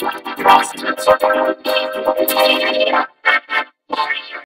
は、詳しく著作権の侵害は